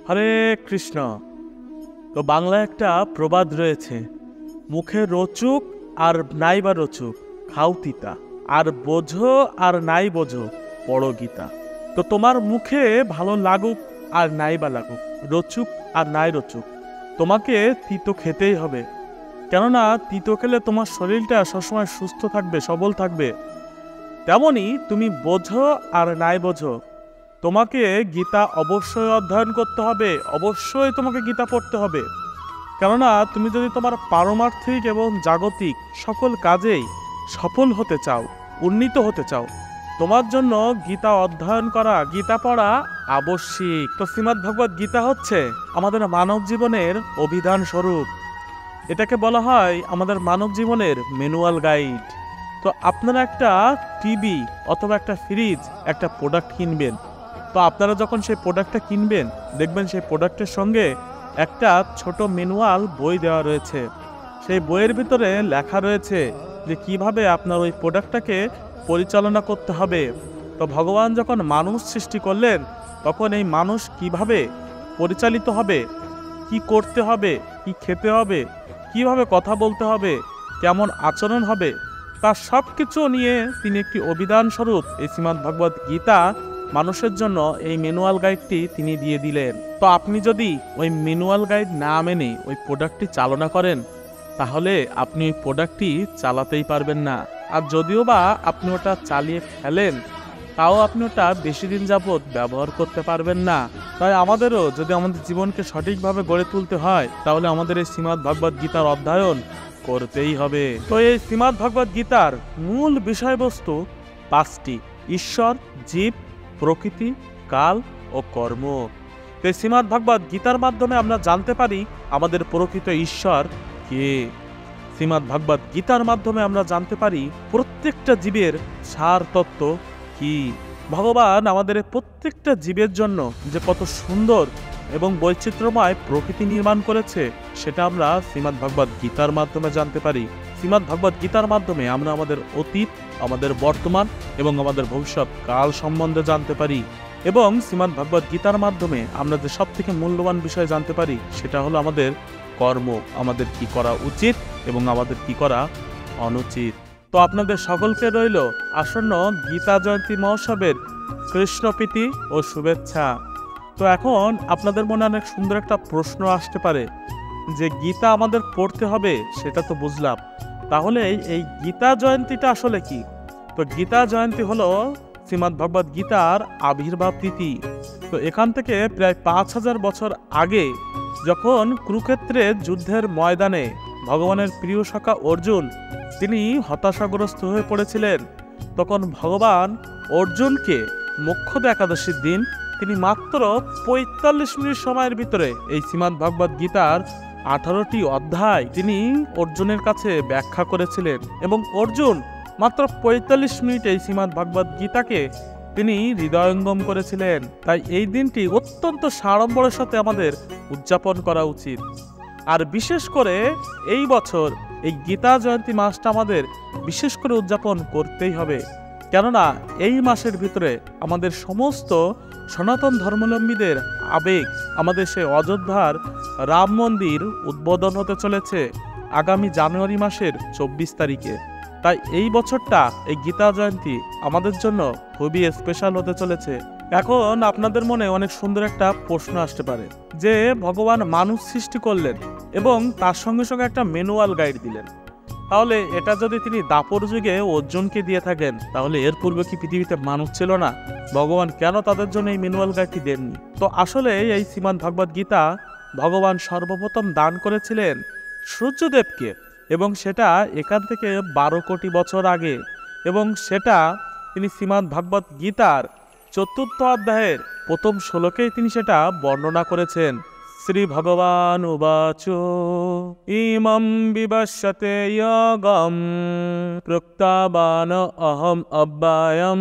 হরে কৃষ্ণ। তো বাংলায় একটা প্রবাদ রয়েছে, মুখে রচুক আর নাই বা রচুক খাও তিতা, আর বোঝো আর নাই বোঝো পড়ো গীতা। তো তোমার মুখে ভালো লাগুক আর নাই বা লাগুক, রচুক আর নাই রচুক, তোমাকে তিতো খেতেই হবে। কেননা তিতো খেলে তোমার শরীরটা সবসময় সুস্থ থাকবে, সবল থাকবে। তেমনি তুমি বোঝো আর নাই বোঝো, তোমাকে গীতা অবশ্যই অধ্যয়ন করতে হবে, অবশ্যই তোমাকে গীতা পড়তে হবে। কেননা তুমি যদি তোমার পারমার্থিক এবং জাগতিক সকল কাজেই সফল হতে চাও, উন্নীত হতে চাও, তোমার জন্য গীতা অধ্যয়ন করা, গীতা পড়া আবশ্যিক। তো শ্রীমদ্ ভগবদ গীতা হচ্ছে আমাদের মানব জীবনের অভিধান স্বরূপ। এটাকে বলা হয় আমাদের মানব জীবনের ম্যানুয়াল গাইড। তো আপনারা একটা টিভি অথবা একটা ফ্রিজ, একটা প্রোডাক্ট কিনবেন। তো আপনারা যখন সেই প্রোডাক্টটা কিনবেন, দেখবেন সেই প্রোডাক্টের সঙ্গে একটা ছোট ম্যানুয়াল বই দেওয়া রয়েছে। সেই বইয়ের ভিতরে লেখা রয়েছে যে কিভাবে আপনার ওই প্রোডাক্টটাকে পরিচালনা করতে হবে। তো ভগবান যখন মানুষ সৃষ্টি করলেন, তখন এই মানুষ কিভাবে পরিচালিত হবে, কি করতে হবে, কি খেতে হবে, কিভাবে কথা বলতে হবে, কেমন আচরণ হবে, তার সব কিছু নিয়ে তিনি একটি অভিধান স্বরূপ এই শ্রীমদ্ ভগবদ গীতা মানুষের জন্য এই ম্যানুয়াল গাইডটি তিনি দিয়ে দিলেন। তো আপনি যদি ওই ম্যানুয়াল গাইড না মেনে ওই প্রোডাক্টটি চালনা করেন, তাহলে আপনি ওই প্রোডাক্টটি চালাতেই পারবেন না। আর যদিও বা আপনি ওটা চালিয়ে ফেলেন, তাও আপনি ওটা বেশি দিন যাবৎ ব্যবহার করতে পারবেন না। তাই আমাদেরও যদি আমাদের জীবনকে সঠিকভাবে গড়ে তুলতে হয়, তাহলে আমাদের এই শ্রীমদ্ ভগবদ গীতার অধ্যয়ন করতেই হবে। তো এই শ্রীমদ্ ভগবদ গীতার মূল বিষয়বস্তু পাঁচটি: ঈশ্বর, জীব, প্রকৃতি, কাল ও কর্ম। তো এই শ্রীমদ্ ভগবদ গীতার মাধ্যমে আমরা জানতে পারি আমাদের প্রকৃত ঈশ্বর কে। শ্রীমদ্ ভগবদ গীতার মাধ্যমে আমরা জানতে পারি প্রত্যেকটা জীবের সার তত্ত্ব কি। ভগবান আমাদের প্রত্যেকটা জীবের জন্য যে কত সুন্দর এবং বৈচিত্র্যময় প্রকৃতি নির্মাণ করেছে, সেটা আমরা শ্রীমদ্ ভগবদ গীতার মাধ্যমে জানতে পারি। শ্রীমদ্ ভগবদ গীতার মাধ্যমে আমরা আমাদের অতীত, আমাদের বর্তমান এবং আমাদের ভবিষ্যৎ কাল সম্বন্ধে জানতে পারি। এবং শ্রীমদ্ ভগবদ গীতার মাধ্যমে আমরা যে সব থেকে মূল্যবান বিষয় জানতে পারি, সেটা হলো আমাদের কর্ম, আমাদের কি করা উচিত এবং আমাদের কি করা অনুচিত। তো আপনাদের সকলকে রইল আসন্ন গীতা জয়ন্তী মহোৎসবের কৃষ্ণপ্রীতি ও শুভেচ্ছা। তো এখন আপনাদের মনে অনেক সুন্দর একটা প্রশ্ন আসতে পারে যে গীতা আমাদের পড়তে হবে, সেটা তো বুঝলাম, তাহলে এই গীতা জয়ন্তীটা আসলে কি? তো গীতা জয়ন্তী হলো শ্রীমদ্ ভগবদ গীতার আবির্ভাব তিথি। তো এখান থেকে প্রায় 5000 বছর আগে, যখন কুরুক্ষেত্রের যুদ্ধের ময়দানে ভগবানের প্রিয় সখা অর্জুন তিনি হতাশাগ্রস্ত হয়ে পড়েছিলেন, তখন ভগবান অর্জুনকে মোক্ষদ একাদশীর দিন তিনি মাত্র 45 মিনিট সময়ের ভিতরে এই শ্রীমদ্ ভগবদ গীতার 18টি অধ্যায় তিনি অর্জুনের কাছে ব্যাখ্যা করেছিলেন। এবং অর্জুন মাত্র 45 মিনিট এই শ্রীমদ্ ভগবদ গীতাকে তিনি হৃদয়ঙ্গম করেছিলেন। তাই এই দিনটি অত্যন্ত সাড়ম্বরের সাথে আমাদের উদযাপন করা উচিত। আর বিশেষ করে এই বছর এই গীতা জয়ন্তী মাসটা আমাদের বিশেষ করে উদযাপন করতেই হবে। কেননা এই মাসের ভিতরে আমাদের সমস্ত সনাতন ধর্মাবলম্বীদের আবেগ, আমাদের সেই অযোধ্যার রাম মন্দির উদ্বোধন হতে চলেছে আগামী জানুয়ারি মাসের 24 তারিখে। তাই এই বছরটা এই গীতা জয়ন্তী আমাদের জন্য খুবই স্পেশাল হতে চলেছে। এখন আপনাদের মনে অনেক সুন্দর একটা প্রশ্ন আসতে পারে যে ভগবান মানুষ সৃষ্টি করলেন এবং তার সঙ্গে সঙ্গে একটা ম্যানুয়াল গাইড দিলেন, তাহলে এটা যদি তিনি দাপর যুগে অর্জুনকে দিয়ে থাকেন, তাহলে এর পূর্বে কি পৃথিবীতে মানুষ ছিল না? ভগবান কেন তাদের জন্য এই ম্যানুয়াল গাইডটি দেননি? তো আসলে এই শ্রীমদ্ ভগবদ গীতা ভগবান সর্বপ্রথম দান করেছিলেন সূর্যদেবকে, এবং সেটা এখান থেকে 12 কোটি বছর আগে। এবং সেটা তিনি শ্রীমদ্ ভগবদ গীতার 4র্থ অধ্যায়ের প্রথম শ্লোকেই তিনি সেটা বর্ণনা করেছেন। শ্রী ভগবান উবাচ ইমং বিবশ্যতে যোগম প্রক্তাবান অহম অব্যয়ম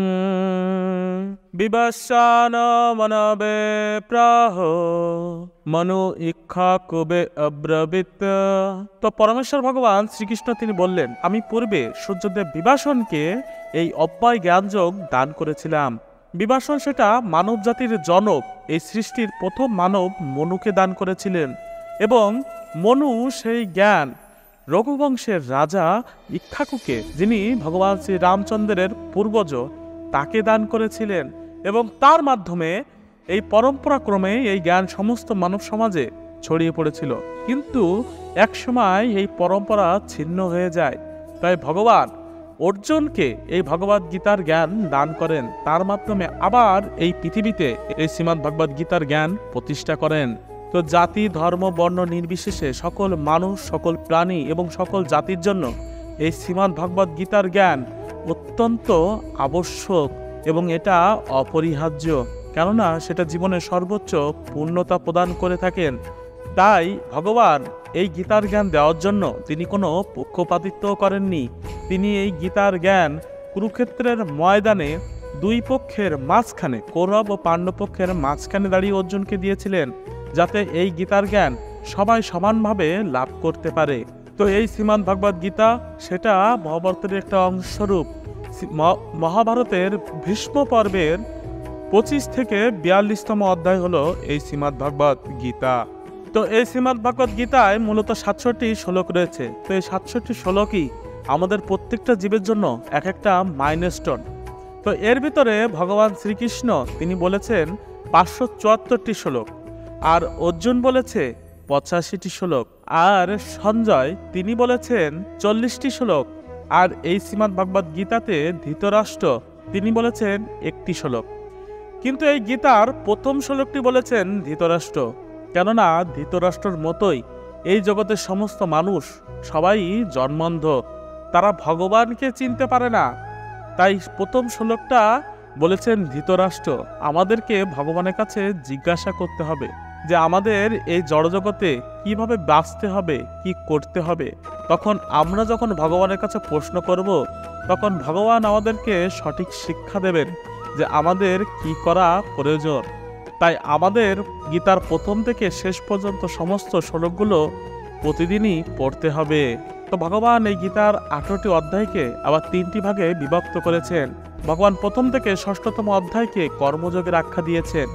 বিবস্বান মনবে প্রাহ মনু ইক্ষা কুবে অব্রবীত। তো পরমেশ্বর ভগবান শ্রীকৃষ্ণ তিনি বললেন, আমি পূর্বে সূর্যদেব বিভাসনকে এই অব্যয় জ্ঞানযোগ দান করেছিলাম। বিভাষণ সেটা মানব জাতির জনক, এই সৃষ্টির প্রথম মানব মনুকে দান করেছিলেন এবং মনু সেই জ্ঞান রঘুবংশের রাজা ইক্ষ্বাকুকে, যিনি ভগবান শ্রী রামচন্দ্রের পূর্বজ, তাকে দান করেছিলেন এবং তার মাধ্যমে এই পরম্পরাক্রমে এই জ্ঞান সমস্ত মানব সমাজে ছড়িয়ে পড়েছিল। কিন্তু একসময় এই পরম্পরা ছিন্ন হয়ে যায়। তাই ভগবান অর্জুনকে এই ভগবদ গীতার জ্ঞান দান করেন, তার মাধ্যমে আবার এই পৃথিবীতে এই শ্রীমদ্ ভগবদ গীতার জ্ঞান প্রতিষ্ঠা করেন। তো জাতি, ধর্ম, বর্ণ নির্বিশেষে সকল মানুষ, সকল প্রাণী এবং সকল জাতির জন্য এই শ্রীমদ্ ভগবদ গীতার জ্ঞান অত্যন্ত আবশ্যক এবং এটা অপরিহার্য, কেননা সেটা জীবনের সর্বোচ্চ পূর্ণতা প্রদান করে থাকেন। তাই ভগবান এই গীতার জ্ঞান দেওয়ার জন্য তিনি কোনো পক্ষপাতিত্ব করেননি। তিনি এই গীতার জ্ঞান কুরুক্ষেত্রের ময়দানে দুই পক্ষের মাঝখানে, কৌরব ও পাণ্ডব পক্ষের মাঝখানে দাঁড়িয়ে অর্জুনকে দিয়েছিলেন, যাতে এই গীতার জ্ঞান সবাই সমানভাবে লাভ করতে পারে। তো এই শ্রীমদ্ ভগবদ গীতা সেটা মহাভারতের একটা অংশস্বরূপ। মহাভারতের ভীষ্ম পর্বের 25 থেকে 42তম অধ্যায় হলো এই শ্রীমদ্ ভগবদ গীতা। তো এই শ্রীমদ্ ভগবদ গীতায় মূলত 67টি শ্লোক রয়েছে। তো এই 67টি শ্লোকই আমাদের প্রত্যেকটা জীবের জন্য এক একটা মাইলস্টোন। তো এর ভিতরে ভগবান শ্রীকৃষ্ণ তিনি বলেছেন 574টি শ্লোক, আর অর্জুন বলেছে 85টি শ্লোক, আর সঞ্জয় তিনি বলেছেন 40টি শ্লোক, আর এই শ্রীমদ্ ভগবদ গীতাতে ধৃতরাষ্ট্র তিনি বলেছেন 1টি শ্লোক। কিন্তু এই গীতার প্রথম শ্লোকটি বলেছেন ধৃতরাষ্ট্র, কেননা ধৃতরাষ্ট্রের মতোই এই জগতের সমস্ত মানুষ সবাই জন্মান্ধ, তারা ভগবানকে চিনতে পারে না। তাই প্রথম শ্লোকটা বলেছেন ধৃতরাষ্ট্র। আমাদেরকে ভগবানের কাছে জিজ্ঞাসা করতে হবে যে আমাদের এই জড়জগতে কিভাবে বাঁচতে হবে, কি করতে হবে। তখন আমরা যখন ভগবানের কাছে প্রশ্ন করব, তখন ভগবান আমাদেরকে সঠিক শিক্ষা দেবেন যে আমাদের কি করা প্রয়োজন। তাই আমাদের গীতার প্রথম থেকে শেষ পর্যন্ত সমস্ত শ্লোকগুলো প্রতিদিনই পড়তে হবে। তো ভগবান এই গীতার 18টি অধ্যায়কে আবার 3টি ভাগে বিভক্ত করেছেন। ভগবান প্রথম থেকে 6ষ্ঠতম অধ্যায়কে কর্মযোগের আখ্যা দিয়েছেন,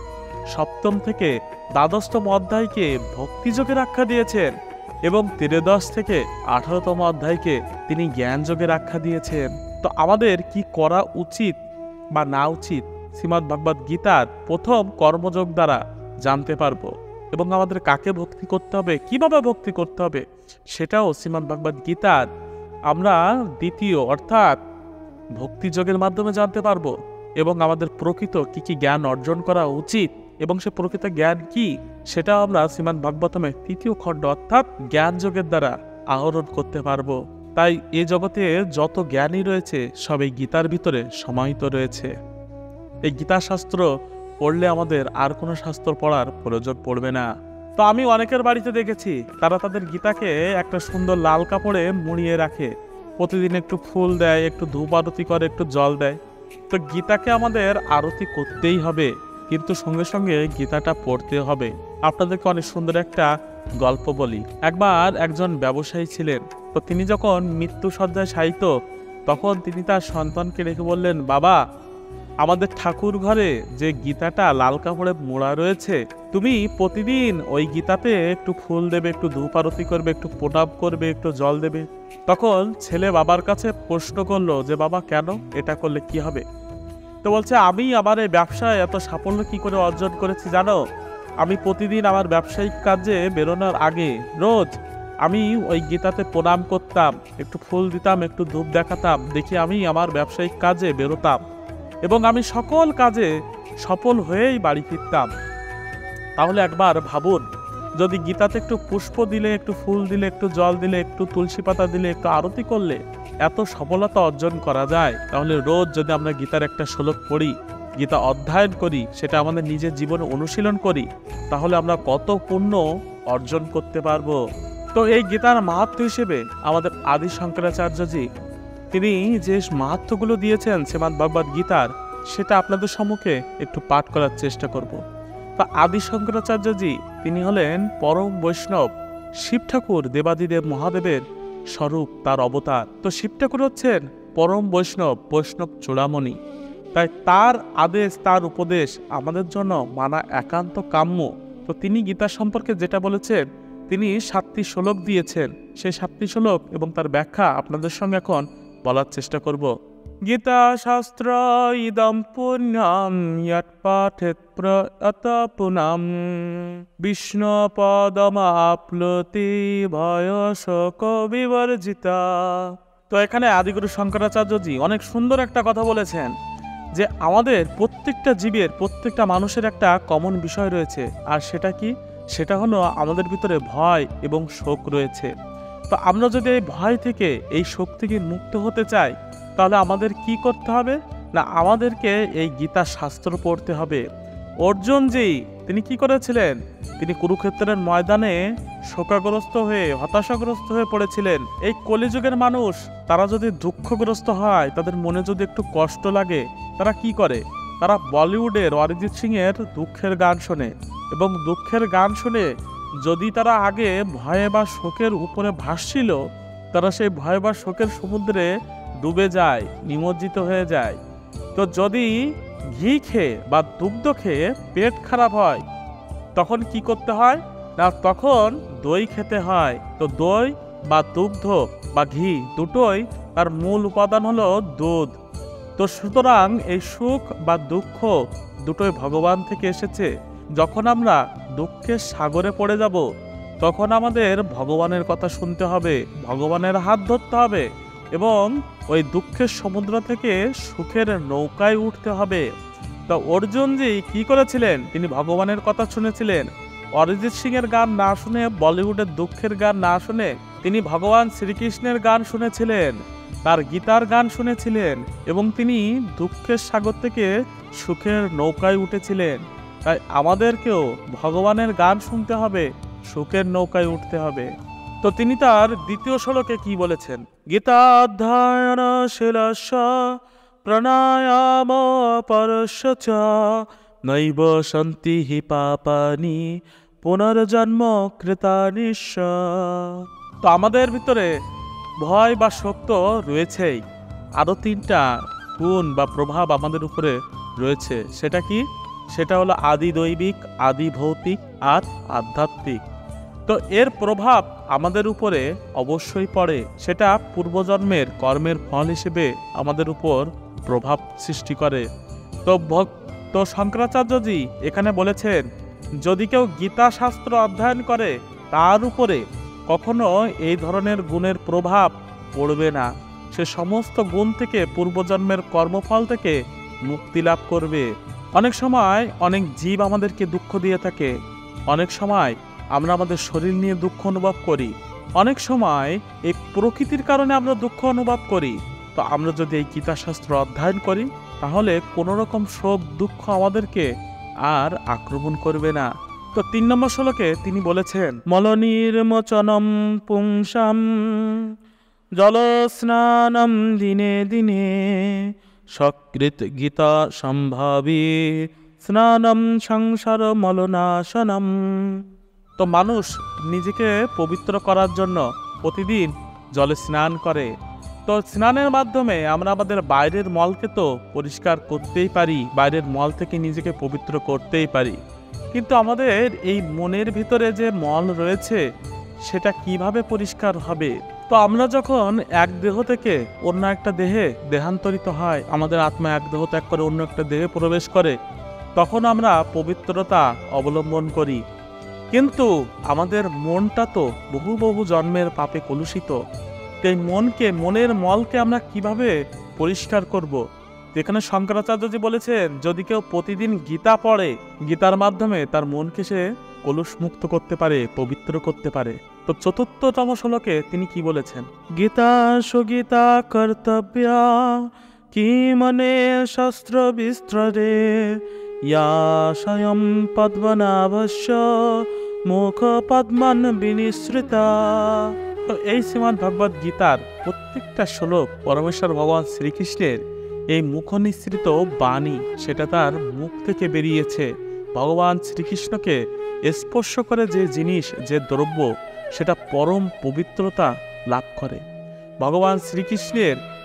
7ম থেকে দ্বাদশতম অধ্যায়কে ভক্তিযোগের আখ্যা দিয়েছেন এবং 13 থেকে 18তম অধ্যায়কে তিনি জ্ঞানযোগের আখ্যা দিয়েছেন। তো আমাদের কি করা উচিত বা না উচিত শ্রীমদ্ ভগবদ গীতার প্রথম কর্মযোগ দ্বারা জানতে পারবো, এবং আমাদের কাকে ভক্তি করতে হবে, কিভাবে ভক্তি করতে হবে, সেটাও শ্রীমদ্ ভগবদ গীতার আমরা দ্বিতীয় অর্থাৎ ভক্তিযোগের মাধ্যমে জানতে পারবো। এবং আমাদের প্রকৃত কি কি জ্ঞান অর্জন করা উচিত এবং সে প্রকৃত জ্ঞান কি, সেটাও আমরা শ্রীমদ্ ভাগবতমের 3য় খণ্ড অর্থাৎ জ্ঞান যোগের দ্বারা আহরণ করতে পারবো। তাই এই জগতে যত জ্ঞানই রয়েছে সব এই গীতার ভিতরে সমাহিত রয়েছে। এই গীতা শাস্ত্র পড়লে আমাদের আর কোনো শাস্ত্র পড়ার প্রয়োজন পড়বে না। তো আমি অনেকের বাড়িতে দেখেছি তারা তাদের গীতাকে একটা সুন্দর লাল কাপড়ে মুড়িয়ে রাখে, প্রতিদিন একটু ফুল দেয়, একটু ধূপ আরতি করে, একটু জল দেয়। তো গীতাকে আমাদের আরতি করতেই হবে, কিন্তু সঙ্গে সঙ্গে গীতাটা পড়তে হবে। আপনাদেরকে অনেক সুন্দর একটা গল্প বলি। একবার একজন ব্যবসায়ী ছিলেন, তো তিনি যখন মৃত্যু শয্যায় শায়িত, তখন তিনি তার সন্তানকে রেখে বললেন, বাবা, আমাদের ঠাকুর ঘরে যে গীতাটা লাল কাপড়ে মোড়া রয়েছে, তুমি প্রতিদিন ওই গীতাতে একটু ফুল দেবে, একটু ধূপ আরতি করবে, একটু প্রণাম করবে, একটু জল দেবে। তখন ছেলে বাবার কাছে প্রশ্ন করলো যে বাবা, কেন, এটা করলে কি হবে? তো বলছে, আমি আমার এই ব্যবসায় এত সাফল্য কি করে অর্জন করেছি জানো? আমি প্রতিদিন আমার ব্যবসায়িক কাজে বেরোনোর আগে রোজ আমি ওই গীতাতে প্রণাম করতাম, একটু ফুল দিতাম, একটু ধূপ দেখাতাম, দেখি আমি আমার ব্যবসায়িক কাজে বেরোতাম এবং আমি সকল কাজে সফল হয়েই বাড়ি ফিরতাম। তাহলে একবার ভাবুন, যদি গীতাতে একটু পুষ্প দিলে, একটু ফুল দিলে, একটু জল দিলে, একটু তুলসী পাতা দিলে, একটু আরতি করলে এত সফলতা অর্জন করা যায়, তাহলে রোজ যদি আমরা গীতার একটা শ্লোক পড়ি, গীতা অধ্যয়ন করি, সেটা আমাদের নিজের জীবনে অনুশীলন করি, তাহলে আমরা কত পুণ্য অর্জন করতে পারবো। তো এই গীতার মাহাত্ম্য হিসেবে আমাদের আদি শঙ্করাচার্যজি তিনি যে মাহাত্ম্যগুলো দিয়েছেন শ্রীমদ্ ভগবদ গীতার, সেটা আপনাদের সম্মুখে একটু পাঠ করার চেষ্টা করব। তা আদি শঙ্করাচার্যজি তিনি হলেন পরম বৈষ্ণব, শিব ঠাকুর দেবাদিদেব মহাদেবের স্বরূপ, তার অবতার। তো শিব ঠাকুর হচ্ছেন পরম বৈষ্ণব, বৈষ্ণব চূড়ামণি। তাই তার আদেশ, তার উপদেশ আমাদের জন্য মানা একান্ত কাম্য। তো তিনি গীতা সম্পর্কে যেটা বলেছেন, তিনি 7টি শ্লোক দিয়েছেন। সেই 7টি শ্লোক এবং তার ব্যাখ্যা আপনাদের সঙ্গে এখন বলার চেষ্টা করব। গীতা শাস্ত্র ইদম পুণ্যম ইয়ৎ পাঠেত প্রয়ত পুনাম বিষ্ণু পদমাপ্লুতি ভয় শোক বিবর্জিতা। তো এখানে আদিগুরু শঙ্করাচার্যজি অনেক সুন্দর একটা কথা বলেছেন যে আমাদের প্রত্যেকটা জীবের, প্রত্যেকটা মানুষের একটা কমন বিষয় রয়েছে। আর সেটা কি? সেটা হলো আমাদের ভিতরে ভয় এবং শোক রয়েছে। তো আমরা যদি এই ভয় থেকে, এই শোক থেকে মুক্ত হতে চাই, তাহলে আমাদের কি করতে হবে? না, আমাদেরকে এই গীতা শাস্ত্র পড়তে হবে। অর্জুনজি তিনি কি করেছিলেন? তিনি কুরুক্ষেত্রের ময়দানে শোকাগ্রস্ত হয়ে, হতাশাগ্রস্ত হয়ে পড়েছিলেন। এই কলিযুগের মানুষ, তারা যদি দুঃখগ্রস্ত হয়, তাদের মনে যদি একটু কষ্ট লাগে, তারা কি করে? তারা বলিউডের অরিজিৎ সিং এর দুঃখের গান শোনে। এবং দুঃখের গান শুনে যদি তারা আগে ভয়ে বা শোকের উপরে ভাসছিল, তারা সেই ভয় বা শোকের সমুদ্রে ডুবে যায়, নিমজ্জিত হয়ে যায়। তো যদি ঘি খেয়ে বা দুগ্ধ খেয়ে পেট খারাপ হয়, তখন কি করতে হয়? না, তখন দই খেতে হয়। তো দই বা দুগ্ধ বা ঘি দুটোই তার মূল উপাদান হলো দুধ। তো সুতরাং এই সুখ বা দুঃখ দুটোই ভগবান থেকে এসেছে। যখন আমরা দুঃখের সাগরে পড়ে যাব, তখন আমাদের ভগবানের কথা শুনতে হবে, ভগবানের হাত ধরতে হবে এবং ওই দুঃখের সমুদ্র থেকে সুখের নৌকায় উঠতে হবে। তো অর্জুনজি কি করেছিলেন? তিনি ভগবানের কথা শুনেছিলেন। অরিজিৎ সিং এর গান না শুনে, বলিউডের দুঃখের গান না শুনে, তিনি ভগবান শ্রীকৃষ্ণের গান শুনেছিলেন, তার গীতার গান শুনেছিলেন এবং তিনি দুঃখের সাগর থেকে সুখের নৌকায় উঠেছিলেন। তাই আমাদেরকেও ভগবানের গান শুনতে হবে, সুখের নৌকায় উঠতে হবে। তো তিনি তার দ্বিতীয় শ্লোকে কি বলেছেন? গীতা অধ্যয়ন শিলস্য প্রাণায়াম পরস্য চ নৈব সন্তি হি পাপানি পুনর্জন্ম কৃতানিশ্চ। তো আমাদের ভিতরে ভয় বা শোক তো রয়েছেই, আরও 3টা গুণ বা প্রভাব আমাদের উপরে রয়েছে। সেটা কি? সেটা হলো আদি দৈবিক, আদি ভৌতিক আর আধ্যাত্মিক। তো এর প্রভাব আমাদের উপরে অবশ্যই পড়ে। সেটা পূর্বজন্মের কর্মের ফল হিসেবে আমাদের উপর প্রভাব সৃষ্টি করে। তো শঙ্করাচার্যজি এখানে বলেছেন, যদি কেউ গীতা শাস্ত্র অধ্যয়ন করে, তার উপরে কখনো এই ধরনের গুণের প্রভাব পড়বে না। সে সমস্ত গুণ থেকে, পূর্বজন্মের কর্মফল থেকে মুক্তি লাভ করবে। অনেক সময় অনেক জীব আমাদেরকে দুঃখ দিয়ে থাকে। অনেক সময় আমরা আমাদের শরীর নিয়ে দুঃখ অনুভব করি। অনেক সময় এই প্রকৃতির কারণে আমরা দুঃখ অনুভব করি। তো আমরা যদি এই গীতা শাস্ত্র অধ্যয়ন করি, তাহলে কোনো রকম শোক দুঃখ আমাদেরকে আর আক্রমণ করবে না। তো 3 নম্বর শ্লোকে তিনি বলেছেন, মলনির্মোচনম পুংসাম জলস্নানম দিনে দিনে সকৃত গীতা সম্ভাবী স্নানম সংসার মলনাশনম। তো মানুষ নিজেকে পবিত্র করার জন্য প্রতিদিন জলে স্নান করে। তো স্নানের মাধ্যমে আমরা আমাদের বাইরের মলকে তো পরিষ্কার করতেই পারি, বাইরের মল থেকে নিজেকে পবিত্র করতেই পারি। কিন্তু আমাদের এই মনের ভিতরে যে মল রয়েছে, সেটা কিভাবে পরিষ্কার হবে? তো আমরা যখন এক দেহ থেকে অন্য একটা দেহে দেহান্তরিত হয়, আমাদের আত্মা এক দেহ ত্যাগ করে অন্য একটা দেহে প্রবেশ করে, তখন আমরা পবিত্রতা অবলম্বন করি। কিন্তু আমাদের মনটা তো বহু বহু জন্মের পাপে কলুষিত। এই মনের মলকে আমরা কিভাবে পরিষ্কার করব? যেখানে শঙ্করাচার্যজি বলেছেন, যদি কেউ প্রতিদিন গীতা পড়ে, গীতার মাধ্যমে তার মনকে সে কলুষ মুক্ত করতে পারে, পবিত্র করতে পারে। তো 4র্থতম শ্লোকে তিনি কি বলেছেন? গীতা সুগীতা কর্তব্যা কি মনে শস্ত্র বিস্ত্রে ইয়া স্বয়ং পদ্মনাভস্য মুখ পদ্মান বিনিসৃতা। তো এই শ্রীমদ্ ভগবদ গীতার প্রত্যেকটা শ্লোক পরমেশ্বর ভগবান শ্রীকৃষ্ণের এই মুখ নিঃসৃত বাণী, সেটা তার মুখ থেকে বেরিয়েছে। ভগবান শ্রীকৃষ্ণকে স্পর্শ করে যে জিনিস, যে দ্রব্য, সেটা পরম পবিত্রতা লাভ করে। ভগবান শ্রীকৃষ্ণের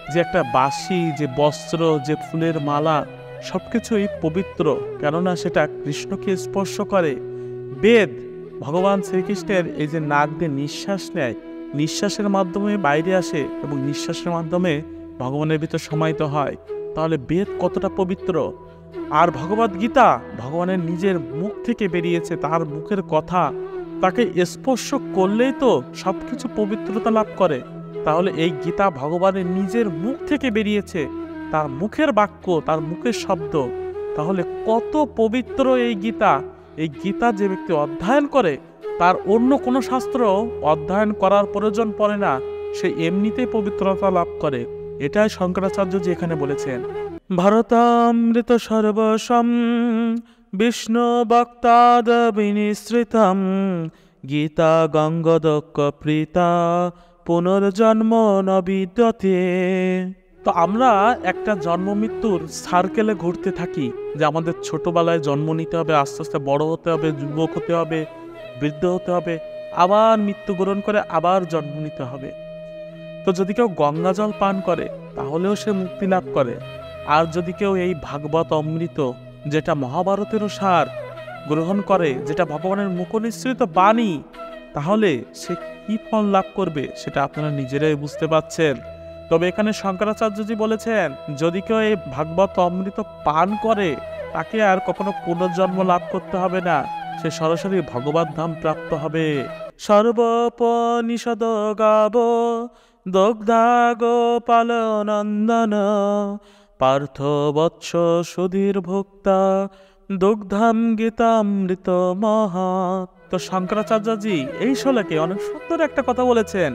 যে একটা বাঁশি, যে বস্ত্র, যে ফুলের মালা, সবকিছুই পবিত্র, কেননা সেটা কৃষ্ণকে স্পর্শ করে। বেদ ভগবান শ্রীকৃষ্ণের এই যে নাক দিয়ে নিঃশ্বাস নেয়, নিঃশ্বাসের মাধ্যমে বাইরে আসে এবং নিঃশ্বাসের মাধ্যমে ভগবানের ভিতর সমাহিত হয়, তাহলে বেদ কতটা পবিত্র। আর ভগবদ গীতা ভগবানের নিজের মুখ থেকে বেরিয়েছে, তার মুখের কথা, তাকে স্পর্শ করলেই তো সবকিছু পবিত্রতা লাভ করে। তাহলে এই গীতা ভগবানের নিজের মুখ থেকে বেরিয়েছে, তার মুখের বাক্য, তার মুখের শব্দ, তাহলে কত পবিত্র এই গীতা। এই গীতা যে ব্যক্তি অধ্যয়ন করে তার অন্য কোনো শাস্ত্র অধ্যয়ন করার প্রয়োজন পড়ে না, সে এমনিতেই পবিত্রতা লাভ করে। এটাই শঙ্করাচার্যজি এখানে বলেছেন। ভারতামৃত সর্বসম বিষ্ণু বক্তাদ বিনিসৃতম গীতা গঙ্গদক্ষ প্রীতা পুনর্জন্ম ন বিদ্যতে। তো আমরা একটা জন্ম মৃত্যুর সার্কেলে ঘুরতে থাকি, যে আমাদের ছোটবেলায় জন্ম নিতে হবে, আস্তে আস্তে বড় হতে হবে, যুবক হতে হবে, বৃদ্ধ হতে হবে, আবার মৃত্যুবরণ করে আবার জন্ম নিতে হবে। তো যদি কেউ গঙ্গা জল পান করে তাহলেও সে মুক্তি লাভ করে। আর যদি কেউ এই ভাগবত অমৃত, যেটা মহাভারতেরও সার, গ্রহণ করে, যেটা ভগবানের মুখনিসৃত বাণী, তাহলে সে কি ফল লাভ করবে সেটা আপনারা নিজেরাই বুঝতে পারছেন। তবে এখানে শঙ্করাচার্যজি বলেছেন, যদি কেউ এই ভাগবত অমৃত পান করে তাকে আর কখনো পুনর্জন্ম লাভ করতে হবে না, সে সরাসরি ভগবত ধাম প্রাপ্ত হবে। সর্বোপনিষদ গাব দগ্ধা গোপাল নন্দন পার্থ বৎস সুধীর ভোক্তা দুগ্ধাম গীতামৃত মহা। তো শঙ্করাচার্যজি এই শ্লোকে অনেক সুন্দর একটা কথা বলেছেন,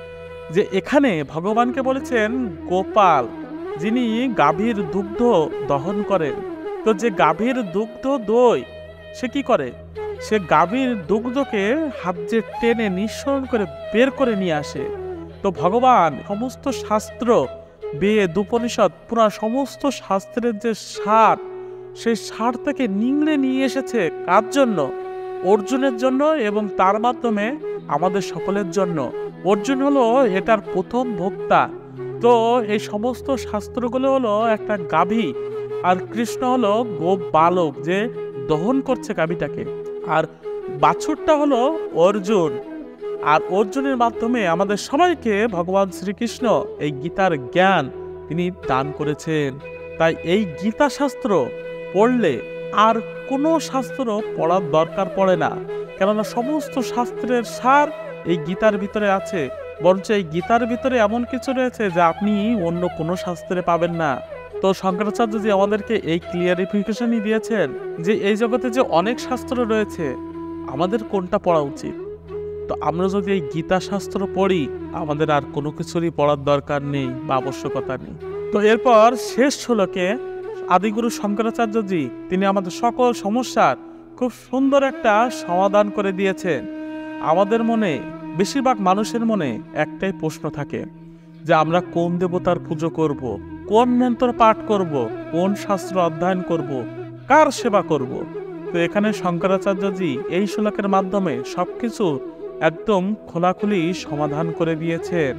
যে এখানে ভগবানকে বলেছেন গোপাল, যিনি গাভীর দুগ্ধ দহন করেন। তো যে গাভীর দুগ্ধ দই, সে কি করে? সে গাভীর দুগ্ধকে হাত দিয়ে টেনে নিঃসরণ করে বের করে নিয়ে আসে। তো ভগবান সমস্ত শাস্ত্র, বেদ, উপনিষদ, পুরাণ, সমস্ত শাস্ত্রের যে সার, সেই সার থেকে নিংড়ে নিয়ে এসেছে কার জন্য? অর্জুনের জন্য, এবং তার মাধ্যমে আমাদের সকলের জন্য। অর্জুন হলো এটার প্রথম ভোক্তা। তো এই সমস্ত শাস্ত্রগুলো হলো একটা গাভী, আর কৃষ্ণ হলো গোপ বালক, যে দহন করছে গাভীটাকে, আর বাছুরটা হলো অর্জুন। আর অর্জুনের মাধ্যমে আমাদের সবাইকে ভগবান শ্রীকৃষ্ণ এই গীতার জ্ঞান তিনি দান করেছেন। তাই এই গীতা শাস্ত্র পড়লে আর কোনো শাস্ত্র পড়ার দরকার পড়ে না, কেননা সমস্ত শাস্ত্রের সার এই গীতার ভিতরে আছে। বরঞ্চ এই গীতার ভিতরে এমন কিছু রয়েছে যা আপনি অন্য কোনো শাস্ত্রে পাবেন না। তো শঙ্করাচার্যজি আমাদেরকে এই ক্লিয়ারিফিকেশনই দিয়েছেন যে এই জগতে যে অনেক শাস্ত্র রয়েছে, আমাদের কোনটা পড়া উচিত। তো আমরা যদি এই গীতা শাস্ত্র পড়ি, আমাদের আর কোনো কিছুরই পড়ার দরকার নেই বা আবশ্যকতা নেই। তো এরপর শেষ শ্লোকে আদিগুরু শঙ্করাচার্যজি তিনি আমাদের সকল সমস্যার খুব সুন্দর একটা সমাধান করে দিয়েছেন। আমাদের মনে, বেশিরভাগ মানুষের মনে একটাই প্রশ্ন থাকে, যে আমরা কোন দেবতার পুজো করব, কোন মন্ত্র পাঠ করব, কোন শাস্ত্র অধ্যয়ন করব, কার সেবা করব। তো এখানে শঙ্করাচার্যজি এই শ্লোকের মাধ্যমে সবকিছু একদম খোলাখুলি সমাধান করে দিয়েছেন।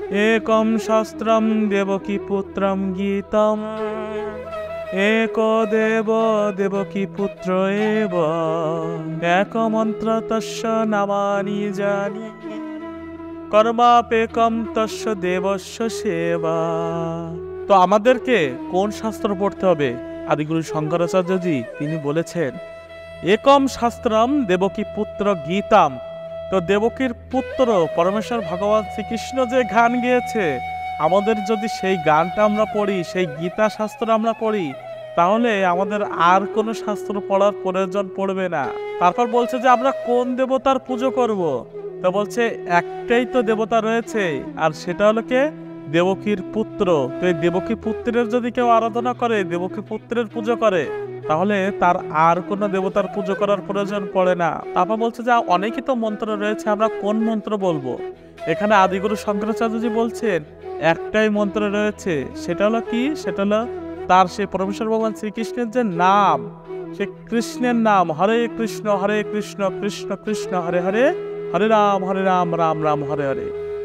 একম শাস্ত্রম দেবকী পুত্রম গীতম এক দেব দেবকী পুত্র এব এক মন্ত্র তস্য নামানি জানি কর্মাপেকম তস্য দেবস্য সেবা। তো আমাদেরকে কোন শাস্ত্র পড়তে হবে? আদিগুরু শঙ্করাচার্যজি তিনি বলেছেন একম শাস্ত্রম দেবকী পুত্র গীতাম। তো দেবকীর পুত্র পরমেশ্বর ভগবান শ্রীকৃষ্ণ যে গান গেয়েছে, আমাদের যদি সেই গানটা আমরা পড়ি, সেই গীতা শাস্ত্র আমরা পড়ি, তাহলে আমাদের আর কোনো শাস্ত্র পড়ার প্রয়োজন পড়বে না। তারপর বলছে যে আমরা কোন দেবতার পুজো করব। তো বলছে একটাই তো দেবতা রয়েছে, আর সেটা হলো কে? দেবকীর পুত্র। তো এই দেবকী পুত্রের যদি কেউ আরাধনা করে, দেবকী পুত্রের পুজো করে, তাহলে তার আর কোনো দেবতার পুজো করার প্রয়োজন পড়ে না। তারপর বলছে যে অনেকই তো মন্ত্র রয়েছে, আমরা কোন মন্ত্র বলবো? এখানে আদিগুরু শঙ্করাচার্যজি বলছেন একটাই মন্ত্র রয়েছে, সেটা হলো কি? সেটা হলো তার সে পরমেশ্বর ভগবান শ্রীকৃষ্ণের যে নাম, সে কৃষ্ণের নাম, হরে কৃষ্ণ কৃষ্ণ কৃষ্ণ হরে হরে, হরে রাম রাম রাম হরে হরে।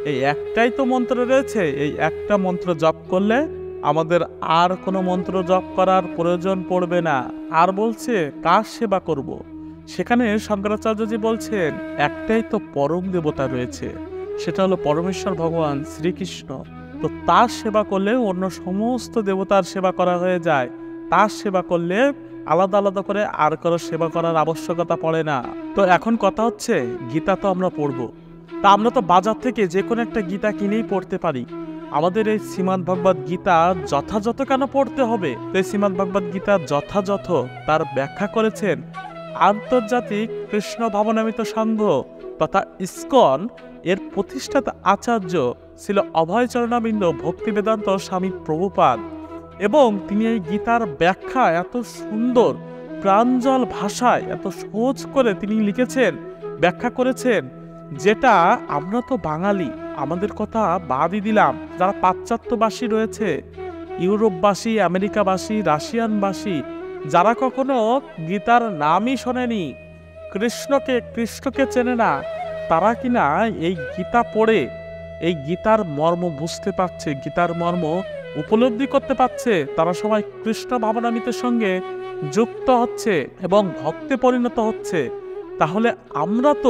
এই একটাই তো মন্ত্র রয়েছে, এই একটা মন্ত্র জপ করলে আমাদের আর কোনো মন্ত্র জপ করার প্রয়োজন পড়বে না। আর বলছে কার সেবা করব। সেখানে শঙ্করাচার্যজি বলছেন একটাই তো পরম দেবতা রয়েছে, সেটা হলো পরমেশ্বর ভগবান শ্রীকৃষ্ণ। তো তার সেবা করলে অন্য সমস্ত দেবতার সেবা করা হয়ে যায়। তার সেবা করলে আলাদা আলাদা করে আর কারো সেবা করার আবশ্যকতা পড়ে না। তো এখন কথা হচ্ছে গীতা তো আমরা পড়বো, তা আমরা তো বাজার থেকে যে কোনো একটা গীতা কিনেই পড়তে পারি। আমাদের এই শ্রীমদ্ ভগবদ্ গীতা যথাযথ কেন পড়তে হবে? তো এই শ্রীমদ্ ভগবদ্ গীতা যথাযথ তার ব্যাখ্যা করেছেন আন্তর্জাতিক কৃষ্ণ ভাবনামিত সংঘ তথা ইসকন এর প্রতিষ্ঠাতা আচার্য ছিল অভয়চরণাবিন্দ ভক্তি বেদান্ত স্বামী প্রভুপাদ। এবং তিনি এই গীতার ব্যাখ্যা এত সুন্দর প্রাঞ্জল ভাষায় এত সহজ করে তিনি লিখেছেন, ব্যাখ্যা করেছেন, যেটা আমরা তো বাঙালি, আমাদের কথা বাদই দিলাম, যারা পাশ্চাত্যবাসী রয়েছে, ইউরোপবাসী, আমেরিকাবাসী, রাশিয়ানবাসী, যারা কখনো গীতার নামই শোনেনি, কৃষ্ণকে চেনে না, তারা কিনা এই গীতা পড়ে এই গীতার মর্ম বুঝতে পারছে, গীতার মর্ম উপলব্ধি করতে পারছে। তারা সবাই কৃষ্ণ ভাবনামৃতের সঙ্গে যুক্ত হচ্ছে এবং ভক্তে পরিণত হচ্ছে। তাহলে আমরা তো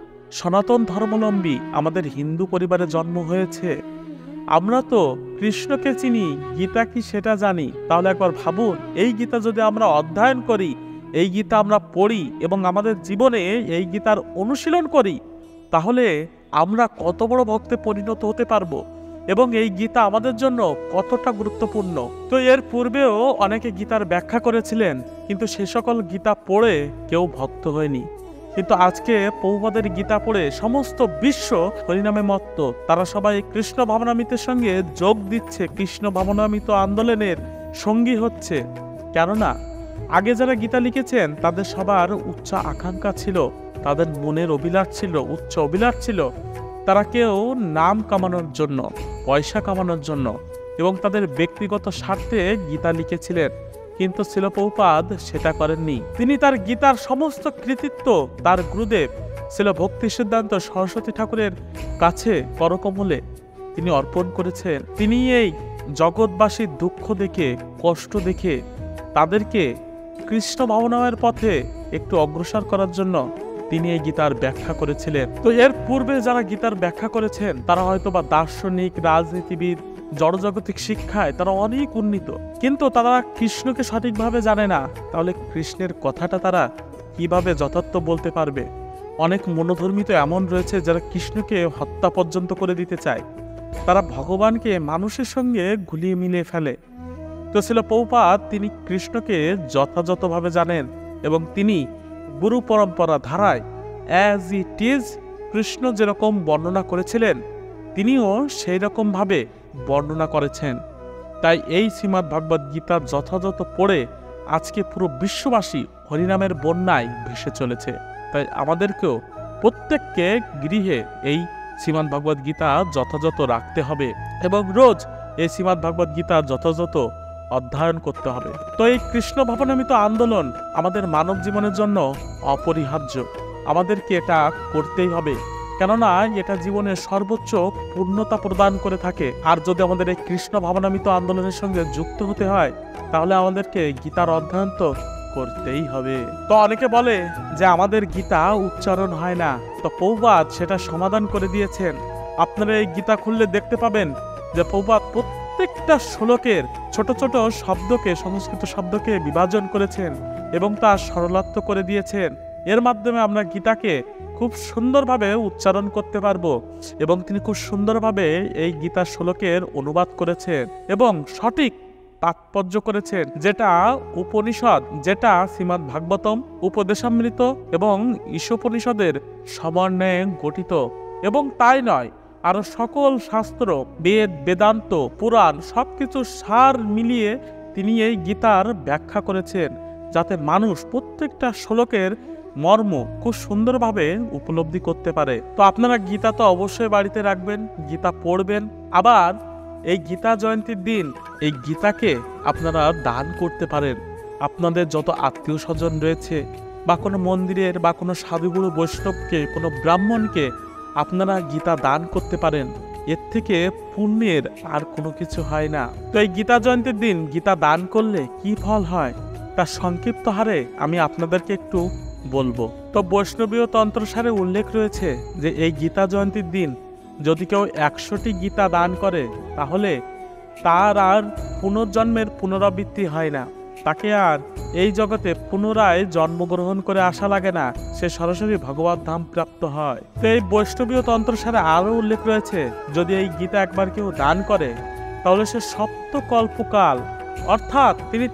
সনাতন ধর্মাবলম্বী, আমাদের হিন্দু পরিবারে জন্ম হয়েছে, আমরা তো কৃষ্ণকে চিনি, গীতা কি সেটা জানি। তাহলে একবার ভাবুন, এই গীতা যদি আমরা অধ্যয়ন করি, এই গীতা আমরা পড়ি এবং আমাদের জীবনে এই গীতার অনুশীলন করি, তাহলে আমরা কত বড় ভক্তে পরিণত হতে পারবো এবং এই গীতা আমাদের জন্য কতটা গুরুত্বপূর্ণ। তো এর পূর্বেও অনেকে গীতার ব্যাখ্যা করেছিলেন, কিন্তু সে সকল গীতা পড়ে কেউ ভক্ত হয়নি। কিন্তু আজকে প্রভুপাদের গীতা পড়ে সমস্ত বিশ্ব হরিনামে মত্ত। তারা সবাই কৃষ্ণ ভাবনামৃতের সঙ্গে যোগ দিচ্ছে, কৃষ্ণ ভাবনামৃত আন্দোলনের সঙ্গী হচ্ছে। কেননা আগে যারা গীতা লিখেছেন তাদের সবার উচ্চ আকাঙ্ক্ষা ছিল, তাদের মনের অভিলাষ ছিল, উচ্চ অভিলাষ ছিল। তারা কেউ নাম কামানোর জন্য, পয়সা কামানোর জন্য এবং তাদের ব্যক্তিগত স্বার্থে গীতা লিখেছিলেন, কিন্তু শিল প্রভুপাদ সেটা করেননি। তিনি তার গীতার সমস্ত কৃতিত্ব তার গুরুদেব শিল ভক্তি সিদ্ধান্ত সরস্বতী ঠাকুরের কাছে করকমলে তিনি অর্পণ করেছেন। তিনি এই জগৎবাসীর দুঃখ দেখে, কষ্ট দেখে তাদেরকে কৃষ্ণ ভাবনাময়ের পথে একটু অগ্রসর করার জন্য তিনি এই গীতার ব্যাখ্যা করেছিলেন। তো এর পূর্বে যারা গীতার ব্যাখ্যা করেছেন তারা হয়তো বা দার্শনিক, রাজনীতিবিদ, জড়জাগতিক শিক্ষায় তারা অনেক উন্নীত, কিন্তু তারা কৃষ্ণকে সঠিকভাবে জানে না। তাহলে কৃষ্ণের কথাটা তারা কিভাবে যথার্থ বলতে পারবে? অনেক মনোধর্মী তো এমন রয়েছে যারা কৃষ্ণকে হত্যা পর্যন্ত করে দিতে চায়, তারা ভগবানকে মানুষের সঙ্গে গুলিয়ে মিলিয়ে ফেলে। তো ছিল প্রভুপাদ, তিনি কৃষ্ণকে যথাযথভাবে জানেন এবং তিনি গুরু পরম্পরা ধারায় অ্যাজ ইট ইজ কৃষ্ণ যেরকম বর্ণনা করেছিলেন তিনিও সেই রকম ভাবে বর্ণনা করেছেন। তাই এই শ্রীমদ্ ভগবদ্ গীতা যথাযথ পড়ে আজকে পুরো বিশ্ববাসী হরিনামের বন্যায় ভেসে চলেছে। তাই আমাদেরকেও প্রত্যেককে গৃহে এই শ্রীমদ্ ভগবদ্ গীতা যথাযথ রাখতে হবে এবং রোজ এই শ্রীমদ্ ভগবদ্ গীতা যথাযথ অধ্যয়ন করতে হবে। তো এই কৃষ্ণ ভাবনামৃত আন্দোলন আমাদের মানব জীবনের জন্য অপরিহার্য, আমাদেরকে এটা করতেই হবে, কেননা এটা জীবনের সর্বোচ্চ পূর্ণতা প্রদান করে থাকে। আর যদি আমাদের এই কৃষ্ণ ভাবনামৃত আন্দোলনের সঙ্গে যুক্ত হতে হয় তাহলে আমাদেরকে গীতার অধ্যয়ন তো করতেই হবে। তো অনেকে বলে যে আমাদের গীতা উচ্চারণ হয় না, তো প্রভুপাদ সেটা সমাধান করে দিয়েছেন। আপনারা এই গীতা খুললে দেখতে পাবেন যে প্রভুপাদ প্রত্যেকটা শ্লোকের ছোট ছোট শব্দকে, সংস্কৃত শব্দকে বিভাজন করেছেন এবং তা সরলার্থ করে দিয়েছেন। এর মাধ্যমে আমরা গীতাকে খুব সুন্দরভাবে উচ্চারণ করতে পারবো এবং তিনি খুব সুন্দরভাবে এই গীতা শ্লোকের অনুবাদ করেছেন এবং সঠিক তাৎপর্য করেছেন, যেটা উপনিষদ, যেটা শ্রীমদ্ ভাগবতম, উপদেশামৃত এবং ঈশোপনিষদের সমন্বয়ে গঠিত। এবং তাই নয়, আরো সকল শাস্ত্র, বেদ, বেদান্ত, পুরাণ সবকিছু সার মিলিয়ে তিনি এই গীতার ব্যাখ্যা করেছেন, যাতে মানুষ প্রত্যেকটা শ্লোকের মর্ম খুব সুন্দরভাবে উপলব্ধি করতে পারে। তো আপনারা গীতা তো অবশ্যই বাড়িতে রাখবেন, গীতা পড়বেন। আবার এই গীতা জয়ন্তীর দিন এই গীতাকে আপনারা দান করতে পারেন। আপনাদের যত আত্মীয় স্বজন রয়েছে বা কোনো মন্দিরের বা কোনো সাধুগুরু বৈষ্ণবকে, কোনো ব্রাহ্মণকে আপনারা গীতা দান করতে পারেন। এর থেকে পুণ্যের আর কোনো কিছু হয় না। তো এই গীতা জয়ন্তীর দিন গীতা দান করলে কি ফল হয় তার সংক্ষিপ্ত হারে আমি আপনাদেরকে একটু বলবো। তো বৈষ্ণবীয় তন্ত্রসারে উল্লেখ রয়েছে যে এই গীতা জয়ন্তীর দিন যদি কেউ 100টি গীতা দান করে তাহলে তার আর পুনর্জন্মের পুনরাবৃত্তি হয় না, তাকে আর এই জগতে পুনরায় জন্মগ্রহণ করে আসা লাগে না, সে সরাসরি ভগবত ধাম প্রাপ্ত হয়। তো এই বৈষ্ণবীয় তন্ত্রসারে আরও উল্লেখ রয়েছে যদি এই গীতা একবার কেউ দান করে তাহলে সে সপ্তকল্পকাল অর্থাৎ তিনি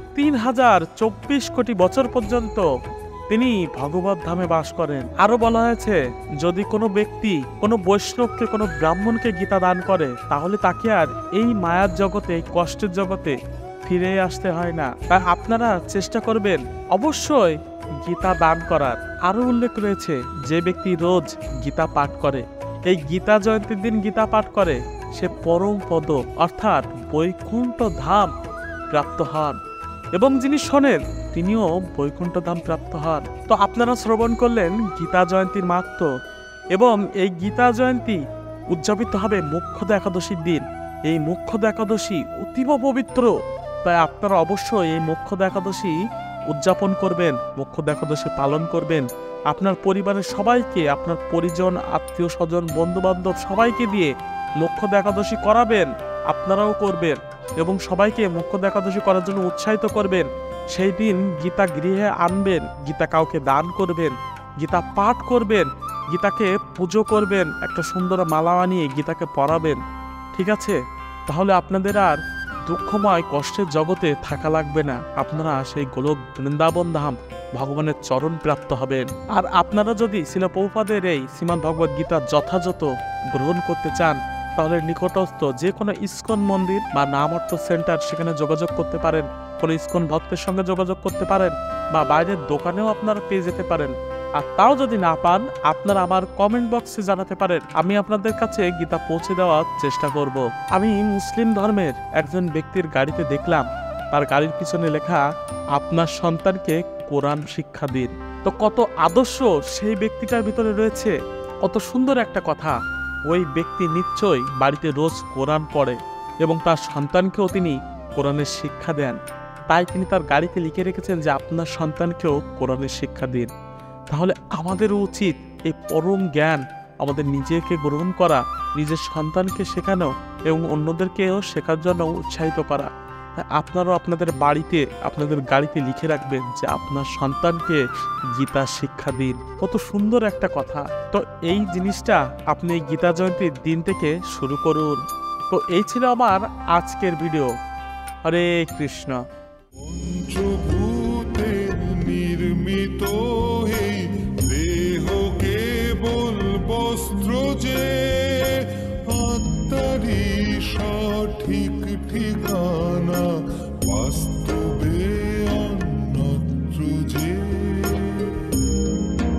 3024 কোটি বছর পর্যন্ত তিনি ভগবত ধামে বাস করেন। আরো বলা হয়েছে যদি কোনো ব্যক্তি কোনো বৈষ্ণবকে কোনো ব্রাহ্মণকে গীতা দান করে তাহলে তাকে আর এই মায়ার জগতে এই কষ্টের জগতে ফিরে আসতে হয় না। তাই আপনারা চেষ্টা করবেন অবশ্যই গীতা দান করার। আরো উল্লেখ রয়েছে যে ব্যক্তি রোজ গীতা পাঠ করে, এই গীতা জয়ন্তীর দিন গীতা পাঠ করে, সে পরম পদ অর্থাৎ বৈকুণ্ঠ ধাম প্রাপ্ত হন এবং যিনি শোনেন তিনিও বৈকুণ্ঠ ধাম প্রাপ্ত হন। তো আপনারা শ্রবণ করলেন গীতা জয়ন্তীর মাহাত্ম্য এবং এই গীতা জয়ন্তী উদযাপিত হবে মোক্ষদা একাদশীর দিন। এই মোক্ষদা একাদশী অতীব পবিত্র, তাই আপনারা অবশ্যই এই মোক্ষদা একাদশী উদযাপন করবেন, মোক্ষদা একাদশী পালন করবেন। আপনার পরিবারের সবাইকে, আপনার পরিজন, আত্মীয় স্বজন, বন্ধু বান্ধব সবাইকে দিয়ে মোক্ষদা একাদশী করাবেন, আপনারাও করবেন এবং সবাইকে মোক্ষদা একাদশী করার জন্য উৎসাহিত করবেন। সেই দিন গীতা গৃহে আনবেন, গীতা কাউকে দান করবেন, গীতা পাঠ করবেন, গীতাকে পুজো করবেন, একটা সুন্দর মালা বানিয়ে গীতাকে পড়াবেন। ঠিক আছে? তাহলে আপনাদের আর দুঃখময় কষ্টের জগতে থাকা লাগবে না, আপনারা সেই গোলক বৃন্দাবন ধাম ভগবানের চরণ প্রাপ্ত হবেন। আর আপনারা যদি শ্রীল প্রভুপাদের এই শ্রীমদ্ ভগবদ গীতা যথাযথ গ্রহণ করতে চান তাহলে নিকটস্থ যে কোনো ইস্কন মন্দির বা নাম অর্থ সেন্টার সেখানে যোগাযোগ করতে পারেন, কোনো ইস্কন ভক্তের সঙ্গে যোগাযোগ করতে পারেন বা বাইরের দোকানেও আপনারা পেয়ে যেতে পারেন। আর তাও যদি না পান আপনারা আমার কমেন্ট বক্সে জানাতে পারেন, আমি আপনাদের কাছে গীতা পৌঁছে দেওয়ার চেষ্টা করব। আমি মুসলিম ধর্মের একজন ব্যক্তির গাড়িতে দেখলাম তার গাড়ির পিছনে লেখা আপনার সন্তানকে কোরআন শিক্ষা দিন। তো কত আদর্শ সেই ব্যক্তিটার ভিতরে রয়েছে, কত সুন্দর একটা কথা। ওই ব্যক্তি নিশ্চয়ই বাড়িতে রোজ কোরআন পড়ে এবং তার সন্তানকেও তিনি কোরআনের শিক্ষা দেন, তাই তিনি তার গাড়িতে লিখে রেখেছেন যে আপনার সন্তানকেও কোরআনের শিক্ষা দিন। তাহলে আমাদেরও উচিত এই পরম জ্ঞান আমাদের নিজেকে গ্রহণ করা, নিজের সন্তানকে শেখানো এবং অন্যদেরকেও শেখার জন্য উৎসাহিত করা। আপনারাও আপনাদের বাড়িতে, আপনাদের গাড়িতে লিখে রাখবেন যে আপনার সন্তানকে গীতা শিক্ষা দিন। কত সুন্দর একটা কথা। তো এই জিনিসটা আপনি এই গীতা জয়ন্তীর দিন থেকে শুরু করুন। তো এই ছিল আমার আজকের ভিডিও। হরে কৃষ্ণ। পঞ্চভূতে নির্মিত এই দেহ কেবল বস্ত্র যে, আত্মারই সঠিক ঠিকানা বাস্তবে